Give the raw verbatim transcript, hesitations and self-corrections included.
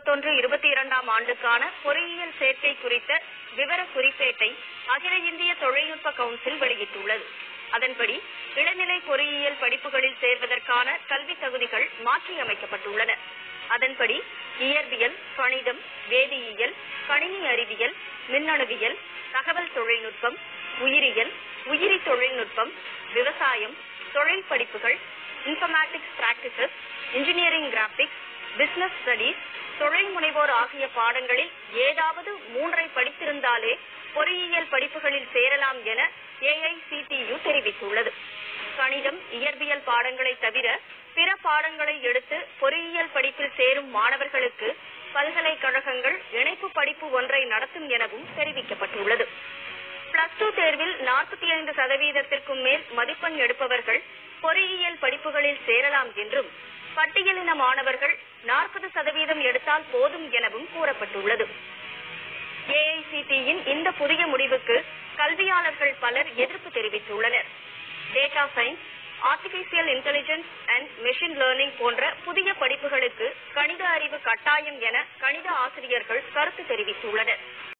இருபத்தொன்று இருபத்தி இரண்டாம் ஆண்டுக்கான பொறியியல் சேர்க்கை குறித்த விவர குறிப்பேட்டை அகில இந்திய தொழில்நுட்ப கவுன்சில் வெளியிட்டுள்ளது. அதன்படி இளநிலை பொறியியல் படிப்புகளில் சேர்வதற்கான கல்வி தகுதிகள் மாற்றியமைக்கப்பட்டுள்ளன. அதன்படி இயற்பியல், கணிதம், வேதியியல், கணினி அறிவியல், மின்னணுவியல், தகவல் தொழில்நுட்பம், உயிரியல், உயிரி தொழில்நுட்பம், விவசாயம், தொழில் படிப்புகள், informatics practices, engineering graphics, business studies, தொழில் முனைவோர் ஆகிய பாடங்களில் ஏதாவது மூன்றை படித்திருந்தாலே பொறியியல் படிப்புகளில் சேரலாம் என A I C T E தெரிவித்துள்ளது. கணிதம், இயற்பியல் பாடங்களை தவிர பிற பாடங்களை எடுத்து பொறியியல் படிப்பில் சேரும் மாணவர்களுக்கு பல்கலைக்கழகங்கள் இணைப்பு படிப்பு ஒன்றை நடத்தும் எனவும் தெரிவிக்கப்பட்டுள்ளது. பிளஸ் டூ தேர்வில் நாற்பத்தி ஐந்து சதவீதத்திற்கும் மேல் மதிப்பெண் எடுப்பவர்கள் பொறியியல் படிப்புகளில் சேரலாம் என்றும், பட்டியலின மாணவர்கள் நாற்பது சதவீதம் எடுத்தால் போதும் எனவும் கூறப்பட்டுள்ளது. ஏ ஐ சி டி யின் இந்த புதிய முடிவுக்கு கல்வியாளர்கள் பலர் எதிர்ப்பு தெரிவித்துள்ளனர். Data science, artificial intelligence and machine learning போன்ற புதிய படிப்புகளுக்கு கணித அறிவு கட்டாயம் என கணித ஆசிரியர்கள் கருத்து தெரிவித்துள்ளனர்.